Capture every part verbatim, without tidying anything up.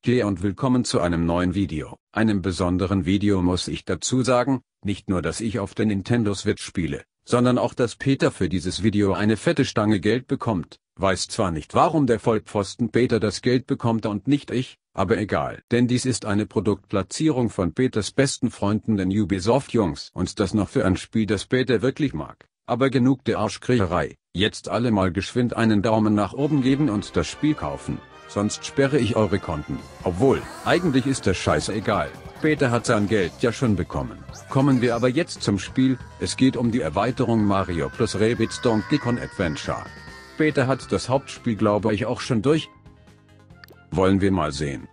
Hey und willkommen zu einem neuen Video. Einem besonderen Video muss ich dazu sagen, nicht nur dass ich auf der Nintendo Switch spiele, sondern auch dass Peter für dieses Video eine fette Stange Geld bekommt. Weiß zwar nicht warum der Vollpfosten Peter das Geld bekommt und nicht ich, aber egal. Denn dies ist eine Produktplatzierung von Peters besten Freunden den Ubisoft-Jungs. Und das noch für ein Spiel das Peter wirklich mag. Aber genug der Arschkriecherei. Jetzt alle mal geschwind einen Daumen nach oben geben und das Spiel kaufen. Sonst sperre ich eure Konten. Obwohl, eigentlich ist das scheißegal. Peter hat sein Geld ja schon bekommen. Kommen wir aber jetzt zum Spiel. Es geht um die Erweiterung Mario plus Rabbids Donkey Kong Adventure. Peter hat das Hauptspiel glaube ich auch schon durch. Wollen wir mal sehen.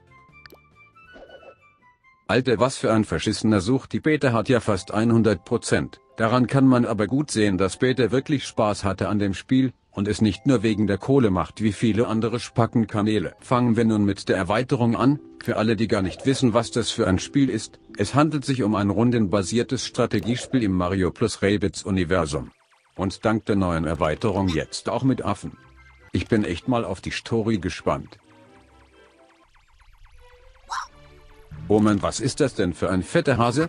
Alter, was für ein verschissener Such. Die Peter hat ja fast hundert Prozent. Daran kann man aber gut sehen, dass Peter wirklich Spaß hatte an dem Spiel. Und es nicht nur wegen der Kohle macht wie viele andere Spackenkanäle. Fangen wir nun mit der Erweiterung an. Für alle die gar nicht wissen was das für ein Spiel ist, es handelt sich um ein rundenbasiertes Strategiespiel im Mario plus Rabbids Universum. Und dank der neuen Erweiterung jetzt auch mit Affen. Ich bin echt mal auf die Story gespannt. Oh Mann, was ist das denn für ein fetter Hase?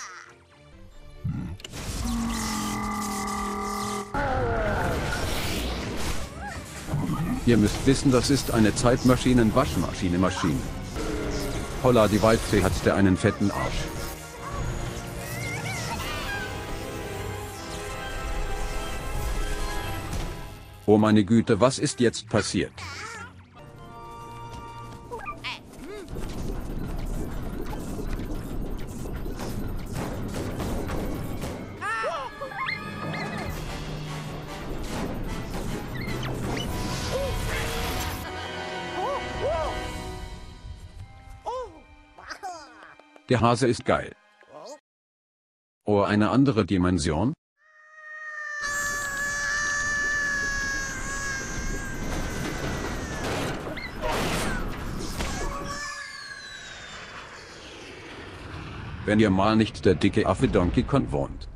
Ihr müsst wissen, das ist eine Zeitmaschinen-Waschmaschine-Maschine. Holla, die Waldfee hat der einen fetten Arsch. Oh meine Güte, was ist jetzt passiert? Der Hase ist geil. Oh, eine andere Dimension? Wenn ihr mal nicht der dicke Affe Donkey Kong wohnt.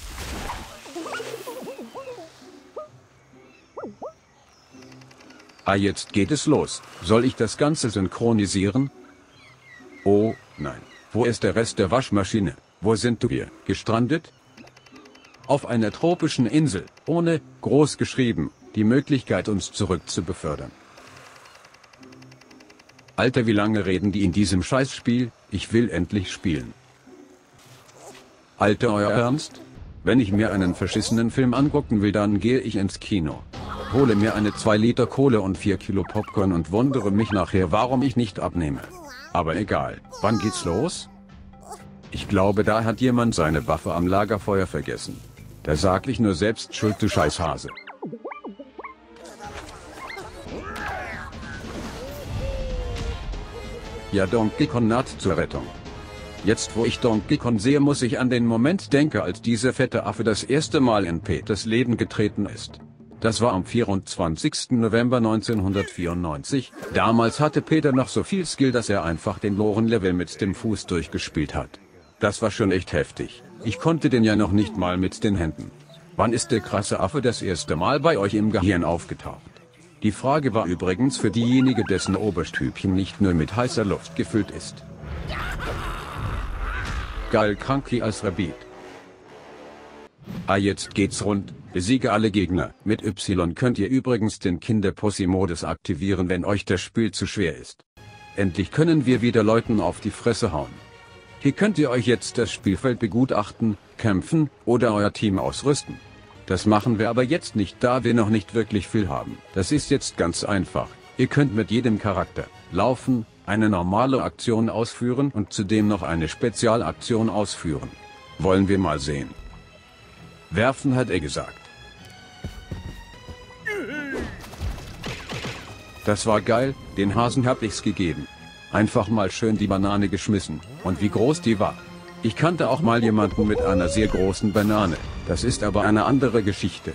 Ah, jetzt geht es los. Soll ich das Ganze synchronisieren? Oh, nein. Wo ist der Rest der Waschmaschine? Wo sind wir? Gestrandet? Auf einer tropischen Insel, ohne, groß geschrieben, die Möglichkeit uns zurück zu befördern. Alter, wie lange reden die in diesem Scheißspiel? Ich will endlich spielen. Alter, euer Ernst? Wenn ich mir einen verschissenen Film angucken will, dann gehe ich ins Kino. Hole mir eine zwei Liter Kohle und vier Kilo Popcorn und wundere mich nachher, warum ich nicht abnehme. Aber egal, wann geht's los? Ich glaube, da hat jemand seine Waffe am Lagerfeuer vergessen. Da sag ich nur selbst schuld, du Scheißhase. Ja, Donkey Kong naht zur Rettung. Jetzt wo ich Donkey Kong sehe, muss ich an den Moment denken, als dieser fette Affe das erste Mal in Peters Leben getreten ist. Das war am vierundzwanzigsten November neunzehnhundertvierundneunzig. Damals hatte Peter noch so viel Skill, dass er einfach den Loren-Level mit dem Fuß durchgespielt hat. Das war schon echt heftig. Ich konnte den ja noch nicht mal mit den Händen. Wann ist der krasse Affe das erste Mal bei euch im Gehirn aufgetaucht? Die Frage war übrigens für diejenige, dessen Oberstübchen nicht nur mit heißer Luft gefüllt ist. Geil, Cranky als Rabbid. Ah, jetzt geht's rund. Besiege alle Gegner. Mit Y könnt ihr übrigens den Kinder-Pussy-Modus aktivieren, wenn euch das Spiel zu schwer ist. Endlich können wir wieder Leuten auf die Fresse hauen. Hier könnt ihr euch jetzt das Spielfeld begutachten, kämpfen oder euer Team ausrüsten. Das machen wir aber jetzt nicht, da wir noch nicht wirklich viel haben. Das ist jetzt ganz einfach. Ihr könnt mit jedem Charakter laufen, eine normale Aktion ausführen und zudem noch eine Spezialaktion ausführen. Wollen wir mal sehen. Werfen hat er gesagt. Das war geil, den Hasen hab ich's gegeben. Einfach mal schön die Banane geschmissen. Und wie groß die war. Ich kannte auch mal jemanden mit einer sehr großen Banane. Das ist aber eine andere Geschichte.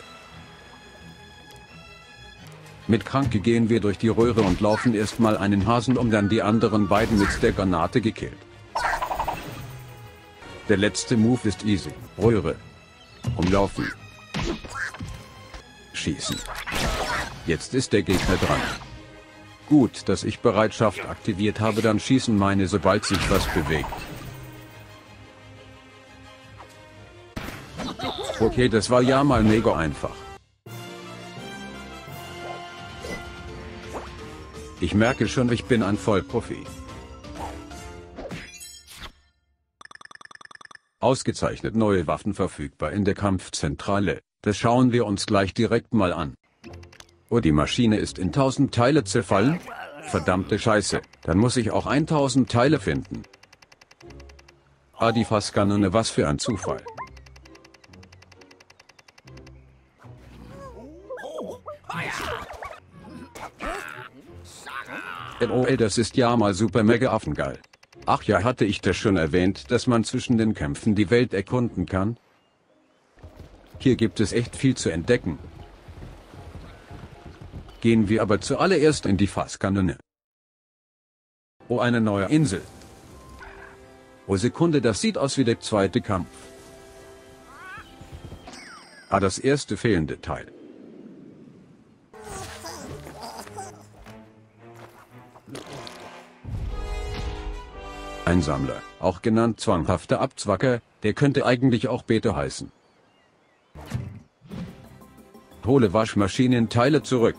Mit Kranke gehen wir durch die Röhre und laufen erstmal einen Hasen um, dann die anderen beiden mit der Granate gekillt. Der letzte Move ist easy. Röhre. Umlaufen. Schießen. Jetzt ist der Gegner dran. Gut, dass ich Bereitschaft aktiviert habe, dann schießen meine, sobald sich was bewegt. Okay, das war ja mal mega einfach. Ich merke schon, ich bin ein Vollprofi. Ausgezeichnet, neue Waffen verfügbar in der Kampfzentrale. Das schauen wir uns gleich direkt mal an. Oh, die Maschine ist in tausend Teile zerfallen? Verdammte Scheiße, dann muss ich auch tausend Teile finden. Ah, die Fasskanone, was für ein Zufall. Oh, ey, das ist ja mal super mega affengeil. Ach ja, hatte ich das schon erwähnt, dass man zwischen den Kämpfen die Welt erkunden kann? Hier gibt es echt viel zu entdecken. Gehen wir aber zuallererst in die Fasskanone. Oh, eine neue Insel. Oh Sekunde, das sieht aus wie der zweite Kampf. Ah, das erste fehlende Teil. Ein Sammler, auch genannt zwanghafter Abzwacker, der könnte eigentlich auch Beta heißen. Hole Waschmaschinenteile zurück.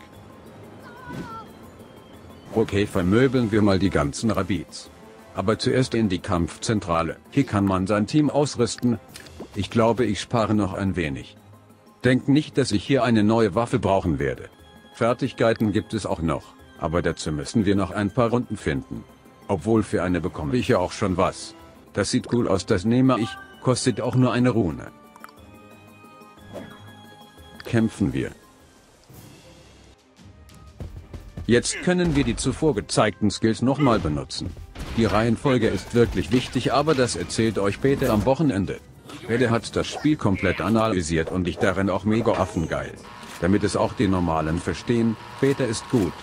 Okay, vermöbeln wir mal die ganzen Rabids. Aber zuerst in die Kampfzentrale. Hier kann man sein Team ausrüsten. Ich glaube, ich spare noch ein wenig. Denk nicht, dass ich hier eine neue Waffe brauchen werde. Fertigkeiten gibt es auch noch, aber dazu müssen wir noch ein paar Runden finden. Obwohl, für eine bekomme ich ja auch schon was. Das sieht cool aus, das nehme ich, kostet auch nur eine Rune. Kämpfen wir. Jetzt können wir die zuvor gezeigten Skills nochmal benutzen. Die Reihenfolge ist wirklich wichtig, aber das erzählt euch Peter am Wochenende. Peter hat das Spiel komplett analysiert und ich darin auch mega affengeil. Damit es auch die Normalen verstehen, Peter ist gut.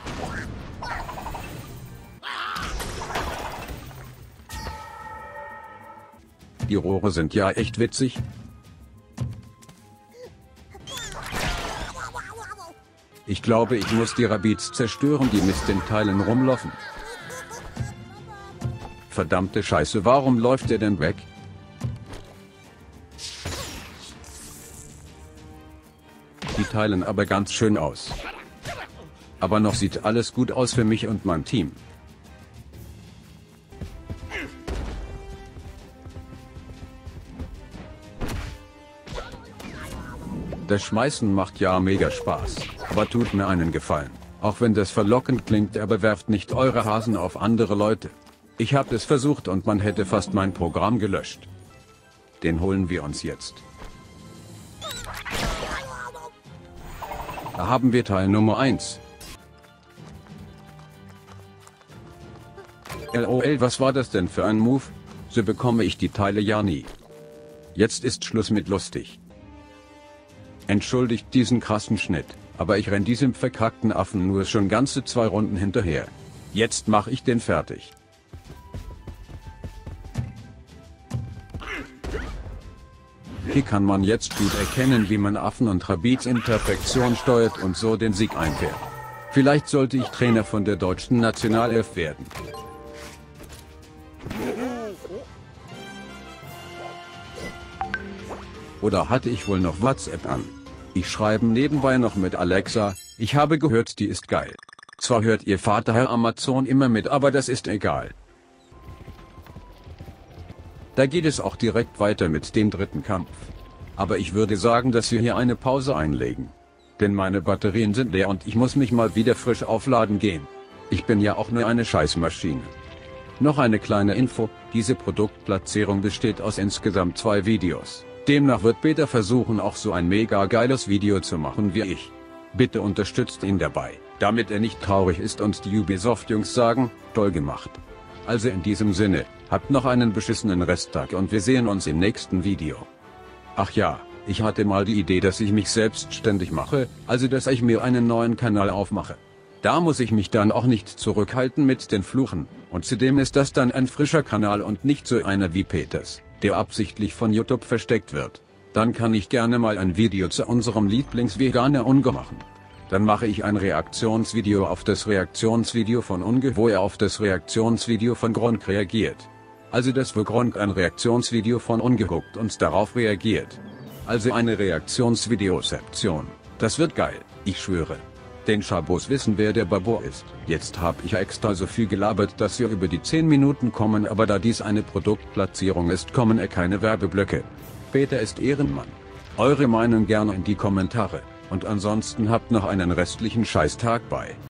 Die Rohre sind ja echt witzig. Ich glaube, ich muss die Rabids zerstören, die mit den Teilen rumlaufen. Verdammte Scheiße, warum läuft er denn weg? Die teilen aber ganz schön aus. Aber noch sieht alles gut aus für mich und mein Team. Das Schmeißen macht ja mega Spaß, aber tut mir einen Gefallen. Auch wenn das verlockend klingt, aber werft nicht eure Hasen auf andere Leute. Ich habe es versucht und man hätte fast mein Programm gelöscht. Den holen wir uns jetzt. Da haben wir Teil Nummer eins. LOL, was war das denn für ein Move? So bekomme ich die Teile ja nie. Jetzt ist Schluss mit lustig. Entschuldigt diesen krassen Schnitt, aber ich renn diesem verkackten Affen nur schon ganze zwei Runden hinterher. Jetzt mache ich den fertig. Hier kann man jetzt gut erkennen, wie man Affen und Rabids in Perfektion steuert und so den Sieg einfährt. Vielleicht sollte ich Trainer von der deutschen Nationalelf werden. Oder hatte ich wohl noch WhatsApp an? Ich schreibe nebenbei noch mit Alexa, ich habe gehört, die ist geil. Zwar hört ihr Vater Herr Amazon immer mit, aber das ist egal. Da geht es auch direkt weiter mit dem dritten Kampf. Aber ich würde sagen, dass wir hier eine Pause einlegen. Denn meine Batterien sind leer und ich muss mich mal wieder frisch aufladen gehen. Ich bin ja auch nur eine Scheißmaschine. Noch eine kleine Info, diese Produktplatzierung besteht aus insgesamt zwei Videos. Demnach wird Peter versuchen, auch so ein mega geiles Video zu machen wie ich. Bitte unterstützt ihn dabei, damit er nicht traurig ist und die Ubisoft-Jungs sagen, toll gemacht. Also in diesem Sinne, habt noch einen beschissenen Resttag und wir sehen uns im nächsten Video. Ach ja, ich hatte mal die Idee, dass ich mich selbstständig mache, also dass ich mir einen neuen Kanal aufmache. Da muss ich mich dann auch nicht zurückhalten mit den Fluchen, und zudem ist das dann ein frischer Kanal und nicht so einer wie Peters, der absichtlich von YouTube versteckt wird. Dann kann ich gerne mal ein Video zu unserem Lieblingsveganer Unge machen. Dann mache ich ein Reaktionsvideo auf das Reaktionsvideo von Unge, wo er auf das Reaktionsvideo von Gronkh reagiert. Also das, wo Gronkh ein Reaktionsvideo von Unge guckt und darauf reagiert. Also eine Reaktionsvideoseption. Das wird geil, ich schwöre. Den Schabos wissen, wer der Babo ist. Jetzt hab ich extra so viel gelabert, dass wir über die zehn Minuten kommen, aber da dies eine Produktplatzierung ist, kommen er keine Werbeblöcke. Peter ist Ehrenmann. Eure Meinung gerne in die Kommentare. Und ansonsten habt noch einen restlichen Scheißtag bei.